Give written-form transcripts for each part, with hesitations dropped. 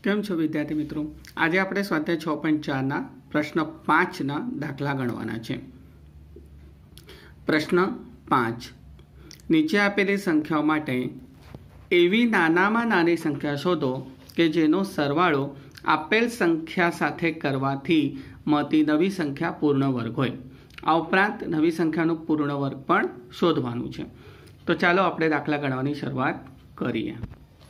કેમ છો વિદ્યાર્થી મિત્રો? આજે આપણે સ્વાધ્યાય 6.4 પ્રશ્ન 5 દાખલા ગણવાના છે। પ્રશ્ન 5, નીચે આપેલી સંખ્યાઓ માટે એવી નાનામાં નાની સંખ્યા શોધો કે જેનો સરવાળો આપેલ સંખ્યા સાથે કરવાથી મળતી નવી સંખ્યા પૂર્ણ વર્ગ હોય। આ ઉપરાંત નવી સંખ્યાનું પૂર્ણ વર્ગ પણ શોધવાનું છે। તો ચાલો આપણે દાખલા ગણવાની શરૂઆત કરીએ।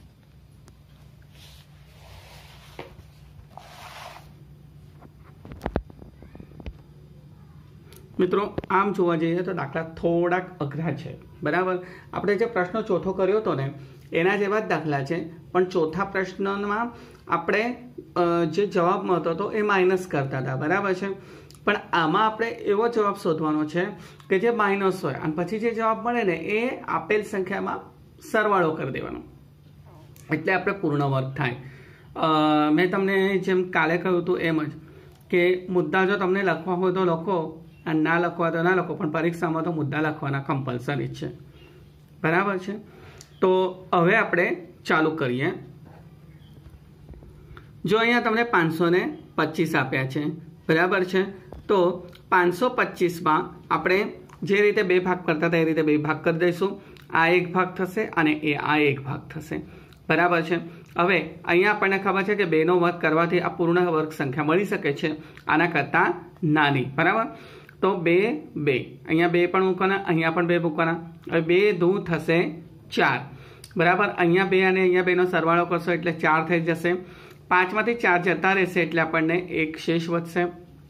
મિત્રો આમ જોવા જઈએ તો દાખલા થોડાક અઘરા છે, બરાબર। આપણે જે પ્રશ્ન ચોથો કર્યો હતો ને એના જેવા જ દાખલા છે, પણ ચોથા પ્રશ્નમાં આપણે જે જવાબ મળતો હતો એ માઇનસ કરતા હતા, બરાબર છે। પણ આમાં આપણે એવો જવાબ શોધવાનો છે કે જે માઇનસ હોય અને પછી જે જવાબ મળે ને એ આપેલ સંખ્યામાં સરવાળો કરી દેવાનો, એટલે આપણે પૂર્ણ વર્ગ થાય। મેં તમને જેમ કાલે કહ્યું હતું એમ જ કે મુદ્દા જો તમને લખવા હોય તો લખો અને ના લખવા તો ના લખો, પણ પરીક્ષામાં તો મુદ્દા લખવાના કમ્પલસરી છે, બરાબર છે। તો હવે આપણે ચાલુ કરીએ। જો અહીંયા તમને 525 આપ્યા છે, બરાબર છે। તો 525માં આપણે જે રીતે બે ભાગ કરતા હતા એ રીતે બે ભાગ કરી દઈશું। આ એક ભાગ થશે અને આ એક ભાગ થશે, બરાબર છે। હવે અહીંયા આપણને ખબર છે કે 2નો વર્ગ કરવાથી આ પૂર્ણ વર્ગ સંખ્યા મળી શકે છે આના કરતાં નાની, બરાબર। તો 2 2 અહીંયા 2 પણ મૂકવાના, અહીંયા પણ 2 મૂકવાના। હવે 2 દૂ થશે 4, બરાબર। અહીંયા 2 અને અહીંયા 2નો સરવાળો કરશો એટલે 4 થઈ જશે। 5માંથી 4 જતા રહેશે એટલે આપણને એક શેષ વધશે।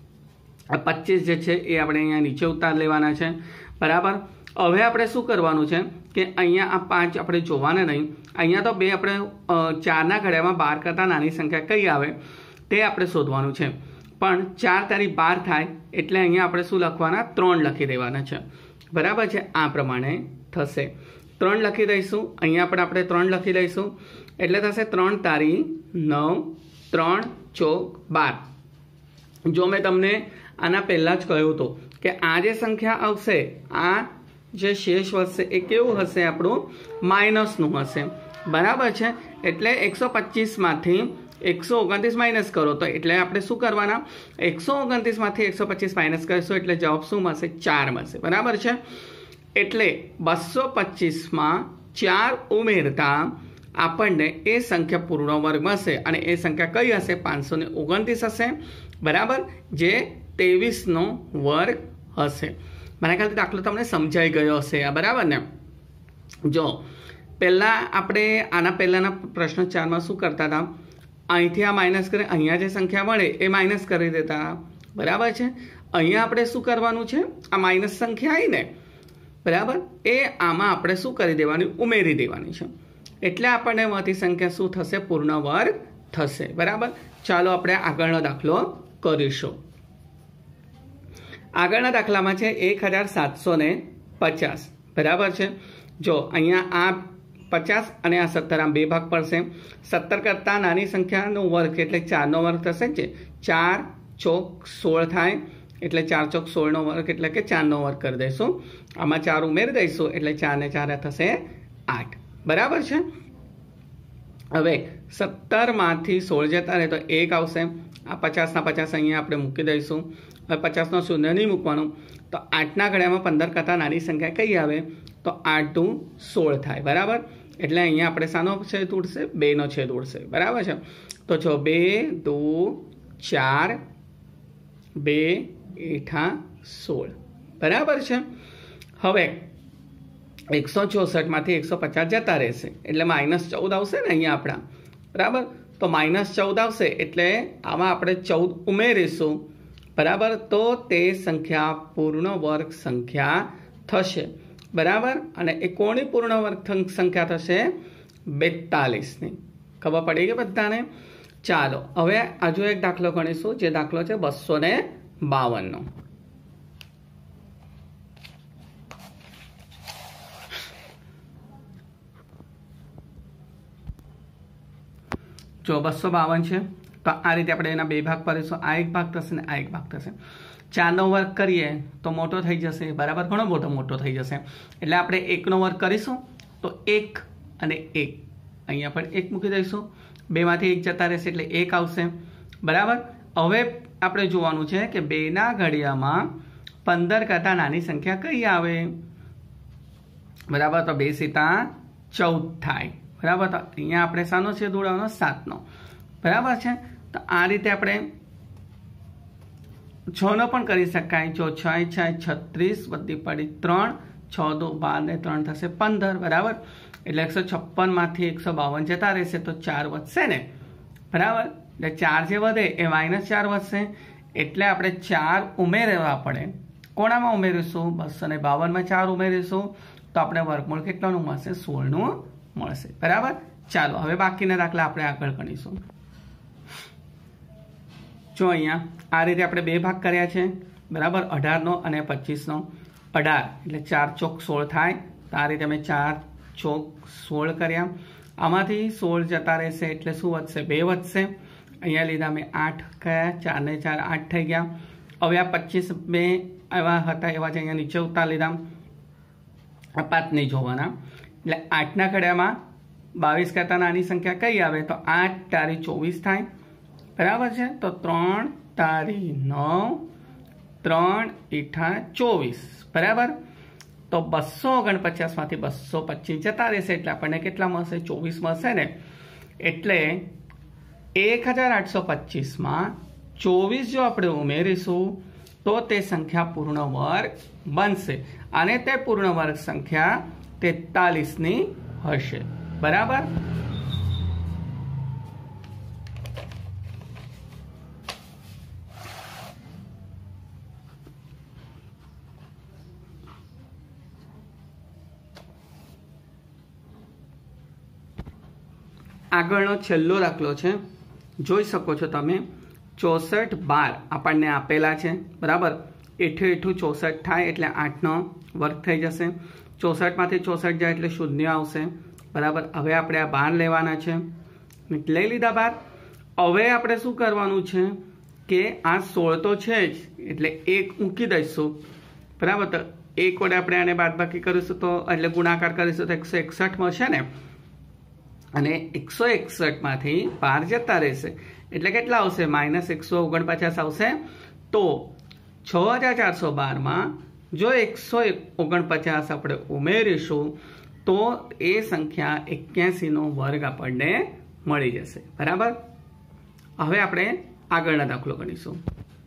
25 જે છે એ આપણે અહીંયા નીચે ઉતાર લેવાના છે, બરાબર। હવે આપણે શું કરવાનું છે કે અહીંયા આ 5 આપણે જોવાના નહીં, અહીંયા તો 2 આપણે 4ના ઘડિયામાં 12 કરતાં નાની સંખ્યા કઈ આવે તે આપણે શોધવાનું છે। પણ 4 તારી 12 થાય એટલે અહીંયા આપણે શું લખવાના, 3 લખી દેવાના છે, બરાબર છે। આ પ્રમાણે થશે, 3 લખી દઈશું। અહીંયા પણ આપણે 3 લખી દઈશું એટલે થશે 3 તારી 9, 3 ચોક 12। જો મેં તમને આના પહેલાં જ કહ્યું હતું કે આ જે સંખ્યા આવશે, આ જે શેષ વધશે એ કેવું હશે, આપણું માઇનસનું હશે, બરાબર છે। એટલે 125માંથી 129 માઇનસ કરો તો એટલે આપણે શું કરવાના, 129માંથી 125 માઇનસ કરીશું એટલે જવાબ શું મળશે, 4 મળશે, બરાબર છે। એટલે 225માં 4 ઉમેરતા આપણને એ સંખ્યા પૂર્ણ વર્ગ મળશે અને એ સંખ્યા કઈ હશે, 529 હશે, બરાબર, જે 23નો વર્ગ હશે। મારા ખ્યાલથી દાખલો તમને સમજાઈ ગયો હશે આ, બરાબર ને। જો પહેલાં આપણે આના પહેલાંના પ્રશ્ન 4માં શું કરતા હતા, અહીંથી આ માઇનસ કરી અહીંયા જે સંખ્યા મળે એ માઇનસ કરી દેતા, બરાબર છે। અહીંયા આપણે શું કરવાનું છે, આ માઇનસ સંખ્યા આવી ને, બરાબર, એ આમાં આપણે શું કરી દેવાની, ઉમેરી દેવાની છે, એટલે આપણને મળતી સંખ્યા શું થશે, પૂર્ણ વર્ગ થશે, બરાબર। ચાલો આપણે આગળનો દાખલો કરીશું। આગળના દાખલામાં છે 1750, બરાબર છે। જો અહીંયા આ 50 અને આ 17 આમ બે ભાગ પડશે। 17 કરતાં નાની સંખ્યાનો વર્ગ એટલે 4નો વર્ગ થશે છે, 4 ચોક 16 થાય એટલે 4 ચોક 16નો વર્ગ એટલે કે 4નો વર્ગ કરી દઈશું। આમાં 4 ઉમેરી દઈશું એટલે 4 ને 4 થશે 8, બરાબર છે। હવે 17માંથી 16 જતા રહે તો 1 આવશે। આ 50ના 50 અહીંયા આપણે મૂકી દઈશું। હવે 50નો શૂન્ય નહીં મૂકવાનું, તો 8ના ઘડિયામાં 15 કરતાં નાની સંખ્યા કઈ આવે, તો 8 દૂ 16 થાય, બરાબર। એટલે અહીંયા આપણે શાનો છેદ ઉડશે, 2નો છેદ ઉડશે, બરાબર છે। તો જો 2 દૂ 4, 2 8 16, બરાબર છે। હવે 164માંથી 150 જતા રહેશે એટલે -14 આવશે ને અહીંયા આપણા, બરાબર। તો -14 આવશે એટલે આમાં આપણે 14 ઉમેરીશું, બરાબર। તો તે સંખ્યા પૂર્ણ વર્ગ સંખ્યા થશે, બરાબર। અને એ કોની પૂર્ણ વર્ગ સંખ્યા થશે, 42ની। ખબર પડી ગઈ બધાને? ચાલો હવે હજુ એક દાખલો ગણીશું, જે દાખલો છે 252નો। જો 252 છે તો આ રીતે આપણે એના બે ભાગ કરીશું। આ એક ભાગ થશે ને આ એક ભાગ થશે। 4નો વર્ગ કરીએ તો મોટો થઈ જશે, બરાબર, ઘણો મોટો થઈ જશે। એટલે આપણે 1નો વર્ગ કરીશું તો 1 અને 1 અહીંયા પણ 1 મૂકી દઈશું બેમાંથી 1 જતા રહેશે એટલે 1 આવશે બરાબર। હવે આપણે જોવાનું છે કે 2ના ઘડિયામાં 15 કરતાં નાની સંખ્યા કઈ આવે બરાબર। તો 2 સીતા 14 થાય બરાબર। તો અહીંયા આપણે શાનો છેદ ઉડાવવાનો 7નો બરાબર છે। તો આ રીતે આપણે 6નો પણ કરી શકાય। જો 6 6 36 વધી પડી 3 6 2 12 ને 3 થશે 15 બરાબર। એટલે 156 માંથી 152 જતા રહેશે તો 4 વધશે ને બરાબર। એટલે 4 જે વધે એ -4 વધશે એટલે આપણે 4 ઉમેરવા પડે। કોણામાં ઉમેરીશું 252 માં 4 ઉમેરીશું તો આપણે વર્ગમૂળ કેટલાનું મળશે 16નું મળશે બરાબર। ચાલો હવે બાકીના દાખલા આપણે આગળ ગણીશું। જો અહીંયા આ રીતે આપણે 2 ભાગ કર્યા છે બરાબર 18નો અને 25નો। 18 એટલે 4 ચોક 16 થાય તો આ રીતે અમે 4 ચોક 16 કર્યા। આમાંથી 16 જતા રહેશે એટલે શું વધશે 2 વધશે। અહીંયા લીધા મેં 8 કયા 4 ને 4 8 થઈ ગયા। હવે આ 25 બે એવા હતા એવા જ અહીંયા નીચે ઉતાર લીધા। આ 5 નહીં જોવાના એટલે 8ના ઘડિયામાં 22 કરતાં નાની સંખ્યા કઈ આવે તો 8 તારી 24 થાય બરાબર છે। તો 3 તારી 9 3 ઈઠા 24 બરાબર। તો 249 માંથી 225 જતા રહેશે એટલે આપણને કેટલા મળશે 24 મળશે ને। એટલે 1825 માં 24 જો આપણે ઉમેરીશું તો તે સંખ્યા પૂર્ણ વર્ગ બનશે અને તે પૂર્ણ વર્ગ સંખ્યા 43ની હશે બરાબર। આગળનો છેલ્લો દાખલો છે જોઈ શકો છો તમે 64 12 આપણને આપેલા છે બરાબર। 8 64 થાય એટલે 8નો વર્ગ થઈ જશે। 64 માંથી 64 જાય એટલે શૂન્ય આવશે બરાબર। હવે આપણે આ 12 લેવાના છે લઈ લીધા 12। હવે આપણે શું કરવાનું છે કે આ 16 તો છે જ એટલે 1 મૂકી દઈશું બરાબર। તો 1 વડે આપણે આને બાદબાકી કરીશું તો એટલે ગુણાકાર કરીશું તો 161 મળશે ને અને 161 માંથી 12 જતા રહેશે એટલે કેટલા આવશે -149 આવશે। તો 6412 માં જો 149 આપણે ઉમેરીશું તો એ સંખ્યા 81નો વર્ગ આપણને મળી જશે બરાબર। હવે આપણે આગળના દાખલો ગણીશું।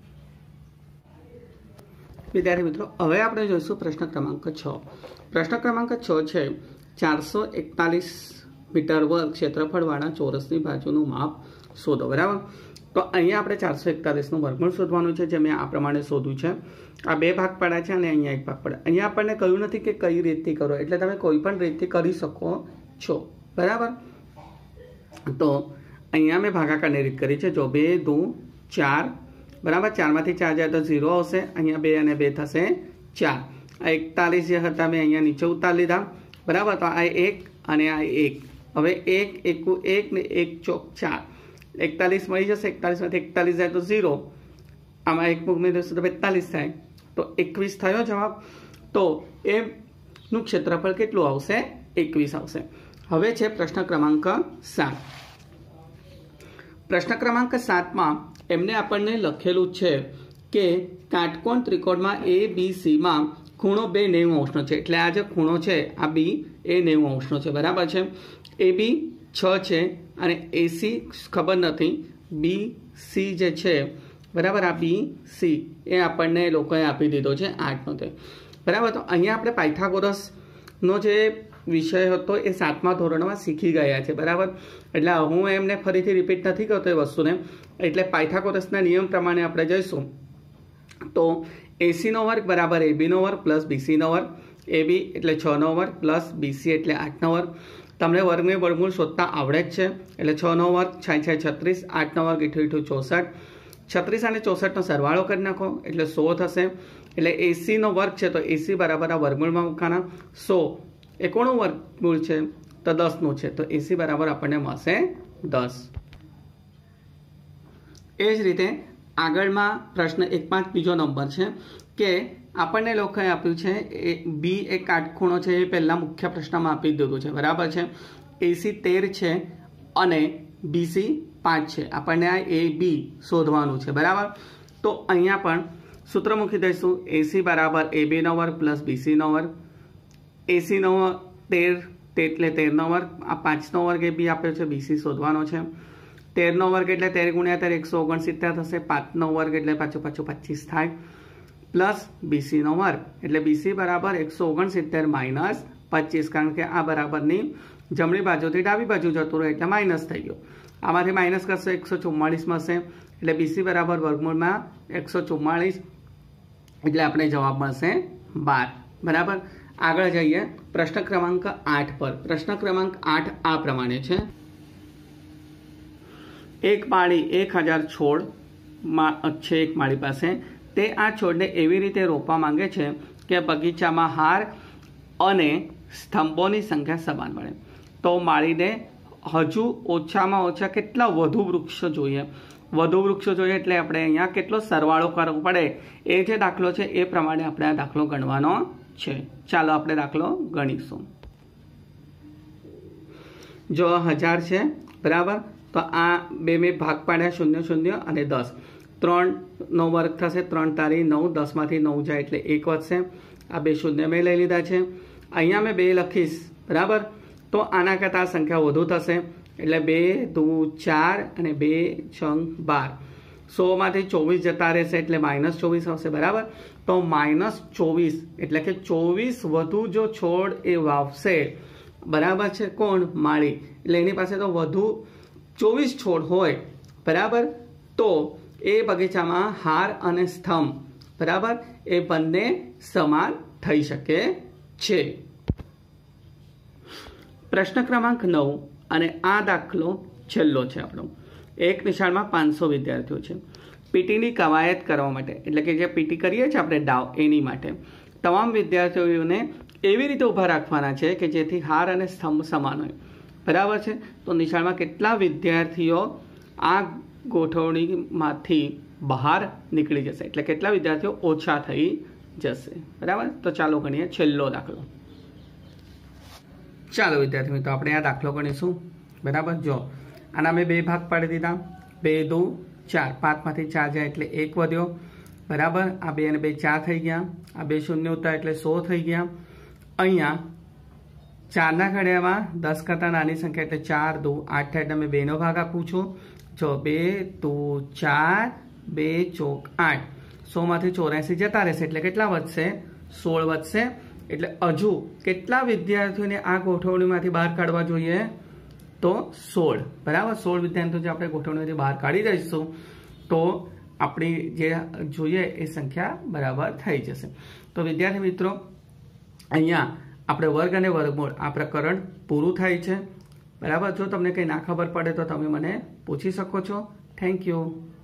વિદ્યાર્થી મિત્રો હવે આપણે જોઈશું પ્રશ્ન ક્રમાંક 6। પ્રશ્ન ક્રમાંક 6 છે 441 મીટર વર્ગ ક્ષેત્રફળવાળા ચોરસની બાજુનું માપ શોધો બરાબર। તો અહીંયા આપણે 441નું વર્ગમૂળ શોધવાનું છે જે મેં આ પ્રમાણે શોધ્યું છે। આ 2 ભાગ પડ્યા છે અને અહીંયા 1 ભાગ પડ્યા। અહીંયા આપણને કહ્યું નથી કે કઈ રીતથી કરો એટલે તમે કોઈ પણ રીતથી કરી શકો છો બરાબર। તો અહીંયા મેં ભાગાકારની રીત કરી છે। જો 2 2 4 બરાબર 4 માંથી 4 જાય તો 0 આવશે। અહીંયા 2 અને 2 થશે 4। આ 41 જે હતા મેં અહીંયા નીચે ઉતાર લીધા બરાબર। તો આ 1 અને આ 1 હવે 1 1 ને 1 ચોક 4 41 મળી જશે। 41 માંથી 41 જાય તો 0 આમાં 1 મૂકી દઈશું તો 42 થાય તો 21 થયો જવાબ। તો એનું ક્ષેત્રફળ કેટલું આવશે 21 આવશે। હવે છે પ્રશ્ન ક્રમાંક 7। પ્રશ્ન ક્રમાંક 7 માં એમને આપણને લખેલું છે કે કાટકોણ ત્રિકોણમાં ABC માં ખૂણો 2 90 અંશનો છે એટલે આ જે ખૂણો છે આ B એ 90 અંશનો છે બરાબર છે। AB 6 છે અને AC ખબર નથી BC જે છે બરાબર આ BC એ આપણને લોકોએ આપી દીધો છે 8નો તે બરાબર। તો અહીંયા આપણે પાયથાગોરસનો જે વિષય હતો એ 7મા ધોરણમાં શીખી ગયા છે બરાબર। એટલે હું એમને ફરીથી રિપીટ નથી કરતો એ વસ્તુને એટલે પાયથાગોરસના નિયમ પ્રમાણે આપણે જઈશું તો AC નો વર્ગ બરાબર AB નો વર્ગ પ્લસ BC નો વર્ગ। AB એટલે 6નો વર્ગ પ્લસ BC એટલે 8નો વર્ગ। તમને વર્ગને વર્ગમૂળ શોધતા આવડે જ છે એટલે 6નો વર્ગ 6 6 36 8નો વર્ગ 8 8 64 36 અને 64નો સરવાળો કરી નાખો એટલે 100 થશે। એટલે AC નો વર્ગ છે તો AC બરાબર આ વર્ગમૂળમાં મૂકવાના 100 એ કોનું વર્ગમૂળ છે તો 10નું છે તો AC બરાબર આપણને મળશે 10। એ જ રીતે આગળમાં પ્રશ્ન 1 બીજો નંબર છે કે આપણને લોકોએ આપ્યું છે B એ કાટખૂણો છે એ પહેલા મુખ્ય પ્રશ્નમાં આપી દીધું છે બરાબર છે। AC 13 છે અને BC 5 છે, આપણને આ AB શોધવાનું છે બરાબર। તો અહીંયા પણ સૂત્ર મૂકી દઈશું AC બરાબર AB નો વર્ગ પ્લસ BC નો વર્ગ, AC નો 13 એટલે 13 નો વર્ગ, આ 5 નો વર્ગ AB આપ્યો છે, BC શોધવાનો છે। 13 નો વર્ગ એટલે 13 ગુણ્યા 13 169 થશે, 5 નો વર્ગ એટલે પાછું 25 થાય, પ્લસ BC નો વર્ગ એટલે BC બરાબર 169 માઇનસ 25, કારણ કે આ બરાબરની જમણી બાજુથી ડાબી બાજુ જતું રહે એટલે માઇનસ થઈ ગયો। આમાંથી માઇનસ કરશો 144 મળશે, એટલે BC બરાબર વર્ગમૂળમાં 144 એટલે આપણે જવાબ મળશે 12 બરાબર। આગળ જઈએ પ્રશ્ન ક્રમાંક 8 પર। પ્રશ્ન ક્રમાંક 8 આ પ્રમાણે છે, એક માળી 1000 છોડ છે એક માળી પાસે, તે આ છોડને એવી રીતે રોપવા માંગે છે કે બગીચામાં હાર અને સ્તંભોની સંખ્યા સમાન મળે, તો માળીને હજુ ઓછામાં ઓછા કેટલા વધુ વૃક્ષો જોઈએ? વધુ વૃક્ષો જોઈએ એટલે આપણે અહીંયા કેટલો સરવાળો કરવો પડે, એ જે દાખલો છે એ પ્રમાણે આપણે આ દાખલો ગણવાનો છે। ચાલો આપણે દાખલો ગણીશું। જો 1000 છે બરાબર, તો આ બે મેં ભાગ પાડ્યા 0 0 અને 10, 3નો વર્ગ થશે, 3 તારી 9, 10 માંથી 9 જાય એટલે 1 વધશે, આ બે શૂન્ય મેં લઈ લીધા છે। અહીંયા મેં 2 લખીશ બરાબર, તો આના કરતાં આ સંખ્યા વધુ થશે એટલે 2 2 4 અને 2 6 12, 100 માંથી 24 જતા રહેશે એટલે -24 આવશે બરાબર। તો -24 એટલે કે 24 વધુ જો છોડ એ વાવશે બરાબર છે, કોણ? માળી, એટલે એની પાસે તો વધુ 24 છોડ હોય બરાબર, તો એ બગીચામાં હાર અને સ્તંભ બરાબર એ બંને સમાન થઈ શકે છે। પ્રશ્ન ક્રમાંક 9 અને આ દાખલો છેલ્લો છે આપણો। એક નિશાળમાં 500 વિદ્યાર્થીઓ છે, પીટીની કવાયત કરવા માટે, એટલે કે જે પીટી કરીએ છીએ આપણે ડાવ, એની માટે તમામ વિદ્યાર્થીઓને એવી રીતે ઊભા રાખવાના છે કે જેથી હાર અને સ્તંભ સમાન હોય બરાબર છે। તો નિશાળમાં કેટલા વિદ્યાર્થીઓ આ ગોઠવણીમાંથી બહાર નીકળી જશે, એટલે કેટલા વિદ્યાર્થીઓ ઓછા થઈ જશે બરાબર। તો ચાલો ગણીએ છેલ્લો દાખલો। ચાલો વિદ્યાર્થી મિત્રો આપણે આ દાખલો ગણીશું બરાબર। જો આના મેં 2 ભાગ પાડી દીધા, 2 2 4, 5 માંથી 4 જાય એટલે 1 વધ્યો બરાબર, આ 2 અને 2 4 થઈ ગયા, આ 2 શૂન્ય ઉતરા એટલે 100 થઈ ગયા। અહીંયા 4ના ઘડિયામાં 10 કરતાં નાની સંખ્યા એટલે 4 2 8 થાય એટલે મેં 2નો ભાગ આપું છું। જો 2 2 4 2 ચોક 8, 100 માંથી 84 જતા રહેશે એટલે કેટલા વધશે? 16 વધશે। એટલે હજુ કેટલા વિદ્યાર્થીઓને આ ગોઠવણીમાંથી બહાર કાઢવા જોઈએ? તો 16 બરાબર। 16 વિદ્યાર્થીઓ જે આપણે ગોઠવણીમાંથી બહાર કાઢી દઈશું તો આપણી જે જોઈએ એ સંખ્યા બરાબર થઈ જશે। તો વિદ્યાર્થી મિત્રો અહીંયા આપણે વર્ગ અને વર્ગમૂળ આ પ્રકરણ પૂરું થાય છે બરાબર। જો તમને કંઈ ના ખબર પડે તો તમે મને પૂછી શકો છો। Thank you.